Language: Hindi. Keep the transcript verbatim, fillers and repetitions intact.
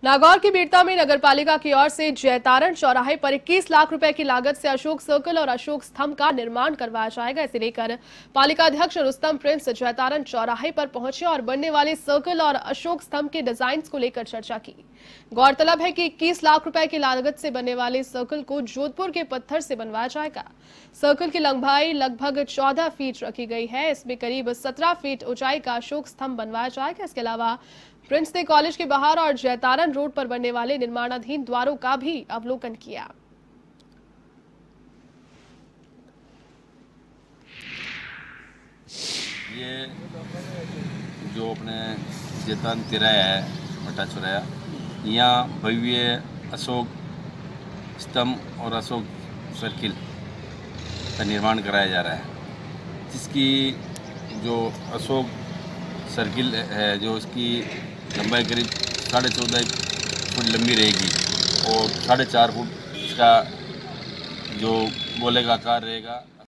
नागौर की बीड़ता में नगरपालिका की ओर से जयतारण चौराहे पर इक्कीस लाख रुपए की लागत से अशोक सर्कल और अशोक स्तंभ का निर्माण करवाया जाएगा। इसे लेकर पालिका अध्यक्ष रुस्तम प्रिंस जयतारण चौराहे पर पहुंचे और बनने वाले सर्कल और अशोक स्तंभ के डिजाइन को लेकर चर्चा की। गौरतलब है कि इक्कीस लाख रुपए की लागत से बनने वाले सर्कल को जोधपुर के पत्थर से बनवाया जाएगा। सर्कल की लंबाई लगभग चौदह फीट रखी गई है। इसमें करीब सत्रह फीट ऊंचाई का अशोक स्तंभ बनवाया जाएगा। इसके अलावा प्रिंस ने कॉलेज के बाहर और जयतारण रोड पर बनने वाले निर्माणाधीन द्वारों का भी अवलोकन किया। ये जो अपने जयतारण तिराया है, बटा चौराया, यहाँ भव्य अशोक स्तंभ और अशोक सर्किल का निर्माण कराया जा रहा है, जिसकी जो अशोक सर्किल है जो इसकी लंबाई करीब साढ़े चौदह फुट लंबी रहेगी और साढ़े चार फुट इसका जो गोले का आकार रहेगा।